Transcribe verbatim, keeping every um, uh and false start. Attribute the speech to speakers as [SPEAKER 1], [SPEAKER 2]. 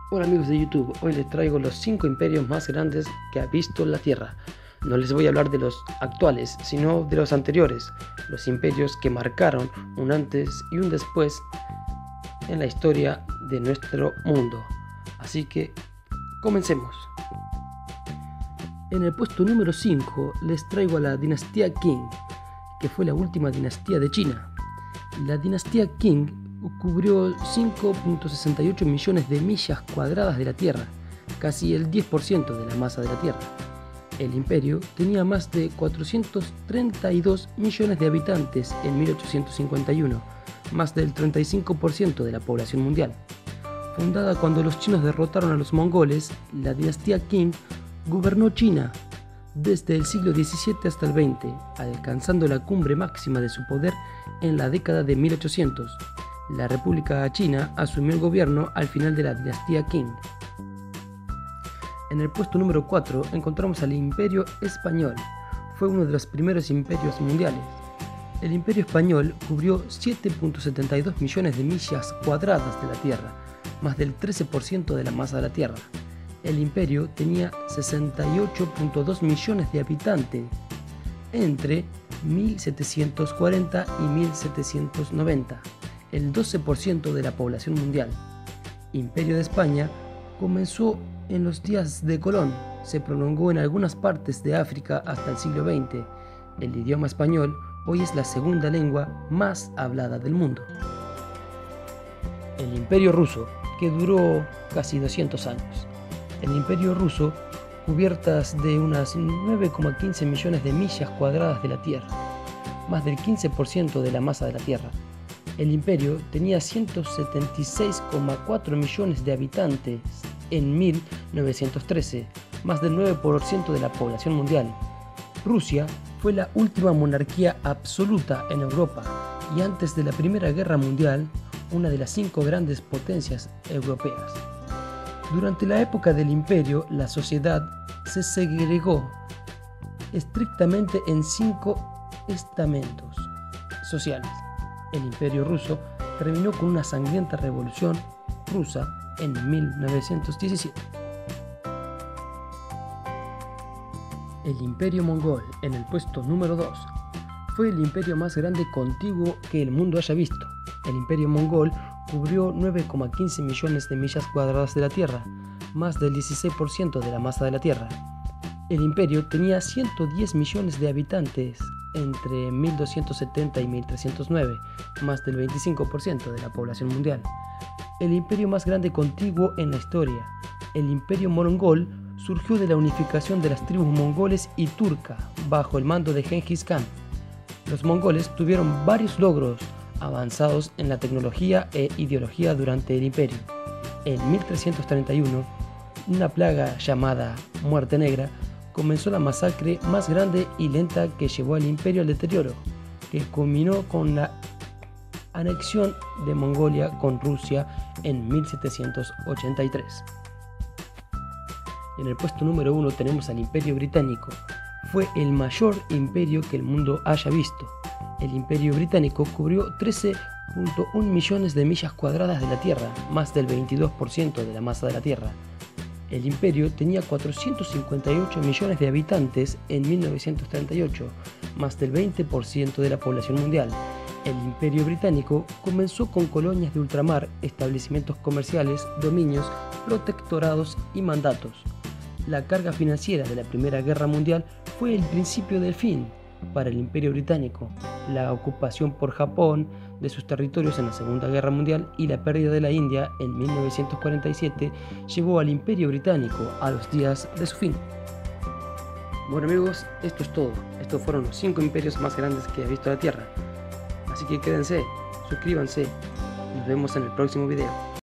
[SPEAKER 1] Hola amigos de YouTube, hoy les traigo los cinco imperios más grandes que ha visto la Tierra. No les voy a hablar de los actuales, sino de los anteriores, los imperios que marcaron un antes y un después en la historia de nuestro mundo. Así que, comencemos. En el puesto número cinco les traigo a la dinastía Qing, que fue la última dinastía de China. La dinastía Qing cubrió cinco punto sesenta y ocho millones de millas cuadradas de la Tierra, casi el diez por ciento de la masa de la Tierra. El imperio tenía más de cuatrocientos treinta y dos millones de habitantes en mil ochocientos cincuenta y uno, más del treinta y cinco por ciento de la población mundial. Fundada cuando los chinos derrotaron a los mongoles, la dinastía Qing gobernó China desde el siglo diecisiete hasta el veinte, alcanzando la cumbre máxima de su poder en la década de mil ochocientos. La República China asumió el gobierno al final de la dinastía Qing. En el puesto número cuatro encontramos al Imperio Español. Fue uno de los primeros imperios mundiales. El Imperio Español cubrió siete punto setenta y dos millones de millas cuadradas de la Tierra, más del trece por ciento de la masa de la Tierra. El imperio tenía sesenta y ocho punto dos millones de habitantes entre mil setecientos cuarenta y mil setecientos noventa. El doce por ciento de la población mundial. Imperio de España comenzó en los días de Colón, se prolongó en algunas partes de África hasta el siglo veinte. El idioma español hoy es la segunda lengua más hablada del mundo. El Imperio Ruso, que duró casi doscientos años. El Imperio Ruso, cubiertas de unas nueve coma quince millones de millas cuadradas de la Tierra, más del quince por ciento de la masa de la Tierra. El imperio tenía ciento setenta y seis coma cuatro millones de habitantes en mil novecientos trece, más del nueve por ciento de la población mundial. Rusia fue la última monarquía absoluta en Europa y antes de la Primera Guerra Mundial, una de las cinco grandes potencias europeas. Durante la época del imperio, la sociedad se segregó estrictamente en cinco estamentos sociales. El Imperio Ruso terminó con una sangrienta revolución rusa en mil novecientos diecisiete. El Imperio Mongol, en el puesto número dos, fue el imperio más grande contiguo que el mundo haya visto. El Imperio Mongol cubrió nueve coma quince millones de millas cuadradas de la Tierra, más del dieciséis por ciento de la masa de la Tierra. El imperio tenía ciento diez millones de habitantes entre mil doscientos setenta y mil trescientos nueve, más del veinticinco por ciento de la población mundial. El imperio más grande contiguo en la historia, el Imperio Mongol, surgió de la unificación de las tribus mongoles y turca bajo el mando de Gengis Khan. Los mongoles tuvieron varios logros avanzados en la tecnología e ideología durante el imperio. En mil trescientos treinta y uno, una plaga llamada Muerte Negra comenzó la masacre más grande y lenta que llevó al imperio al deterioro, que culminó con la anexión de Mongolia con Rusia en mil setecientos ochenta y tres. En el puesto número uno tenemos al Imperio Británico. Fue el mayor imperio que el mundo haya visto. El Imperio Británico cubrió trece punto uno millones de millas cuadradas de la Tierra, más del veintidós por ciento de la masa de la Tierra. El imperio tenía cuatrocientos cincuenta y ocho millones de habitantes en mil novecientos treinta y ocho, más del veinte por ciento de la población mundial. El Imperio Británico comenzó con colonias de ultramar, establecimientos comerciales, dominios, protectorados y mandatos. La carga financiera de la Primera Guerra Mundial fue el principio del fin para el Imperio Británico. La ocupación por Japón de sus territorios en la Segunda Guerra Mundial y la pérdida de la India en mil novecientos cuarenta y siete llevó al Imperio Británico a los días de su fin. Bueno amigos, esto es todo. Estos fueron los cinco imperios más grandes que ha visto la Tierra. Así que quédense, suscríbanse. Nos vemos en el próximo video.